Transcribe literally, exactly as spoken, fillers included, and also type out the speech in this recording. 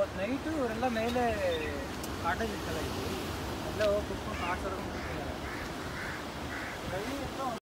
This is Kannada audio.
ಅವತ್ತು ನೈಟು ಇವರೆಲ್ಲ ಮೇಲೆ ಕಾಟೇಜ್ ಇತ್ತಲ್ಲ ಇಲ್ಲಿ ಅಲ್ಲೇ ಹೋಗಿ ಕುತ್ಕೊಂಡು ಕಾಡ್ಸೋರ್ಕೊಂಡು ಕೂತಿದ್ದಾರೆ.